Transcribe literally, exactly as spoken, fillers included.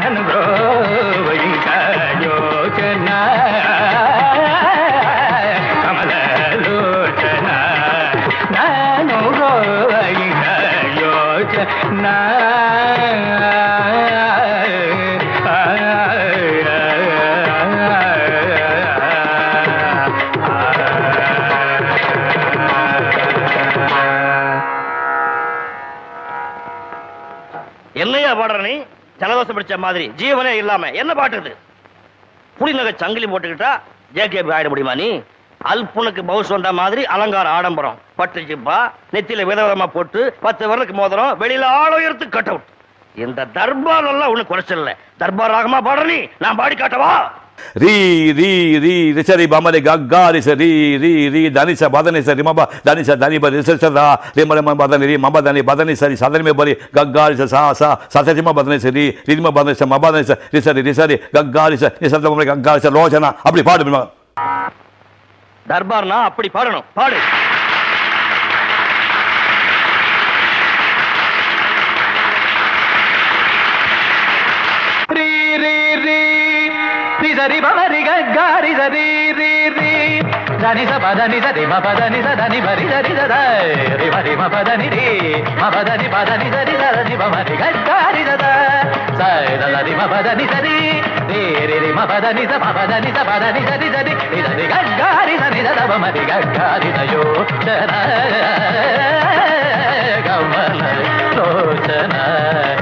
నన్ను బ్రోవ ఇంకా యోచన కమల లోచన నన్ను బ్రోవ ఇంకా యోచన என்னையா பாடுற நீ? ஜலதோஷம் பிடிச்ச மாதிரி ஜீவனே இல்லாம என்ன பாட்டுது? புடிநகை சங்கிலி போட்டுக்கிட்டா ஜேகேபி ஆயிட முடியுமா நீ? அல்புனுக்கு பவுஸ் வந்த மாதிரி அலங்கார ஆடம்பரம், பட்டு ஜிப்பா, நெத்தியில விதவிதமா போட்டு பத்து வரலுக்கு மோதிரம், வெளியில ஆளுயரத்து கட் அவுட். இந்த தர்பார் எல்லாம் ஒண்ணு குறைச்சல. தர்பார் ராகமா பாடுற நீ, நான் பாடி காட்டவா? ரீ ரீ ரீ ரிசரி பமலே கக்காரி சரி ரீ ரீ தனிச பதனி சரி மபா தனிச தனி பரி ரிசரா ரிம ரிம பதனி ரி மப தனி பதனி சரி சதனி மே பரி கக்காரி ச சா சா சதரிம பதனி சரி ரிம பதனி ச மப தனி ச ரிசரி ரிசரி கக்காரி ச ரிசர பமலே கக்காரி ச லோச்சனா. அப்படி பாடு. தர்பார்னா அப்படி பாடணும். பாடு. ரீ ரீ ரீ சரி பமரி கரி சரி ரீ ரீ தனி ச பதனி சரி ம பதனி சதனி பரி சரி சத ரி பரி ம பதனி ரி ம பதனி பதனி சரி சதனி பமரி கரி சத சை சரி ம பதனி சரி ரீ ரீ ரி ம பதனி ச ம பதனி ச பதனி சரி சரி ரி சரி கரி சரி சத பமரி கரி தயோ சன கமல லோச்சன